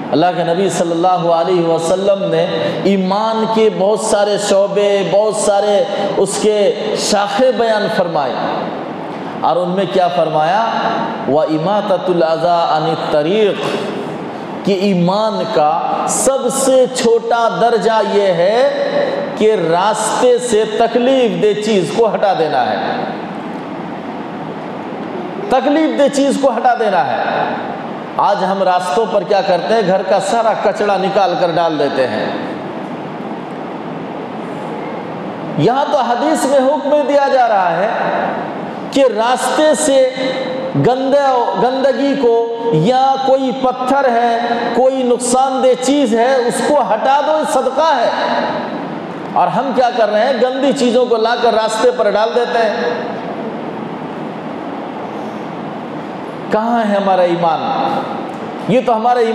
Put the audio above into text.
अल्लाह के नबी सल्लल्लाहु अलैहि वसल्लम ने ईमान के बहुत सारे शोबे, बहुत सारे उसके शाखे बयान फरमाए, और उनमें क्या फरमाया, व इमाततुल अज़ा अनित तरीक़, कि ईमान का सबसे छोटा दर्जा ये है कि रास्ते से तकलीफ दे चीज़ को हटा देना है, तकलीफ दे चीज़ को हटा देना है। आज हम रास्तों पर क्या करते हैं, घर का सारा कचरा निकाल कर डाल देते हैं। यहाँ तो हदीस में हुक्म दिया जा रहा है कि रास्ते से गंदगी को, या कोई पत्थर है, कोई नुकसानदेह चीज़ है, उसको हटा दो, सदका है। और हम क्या कर रहे हैं, गंदी चीज़ों को लाकर रास्ते पर डाल देते हैं। कहाँ है हमारा ईमान? ये तो हमारा ईमान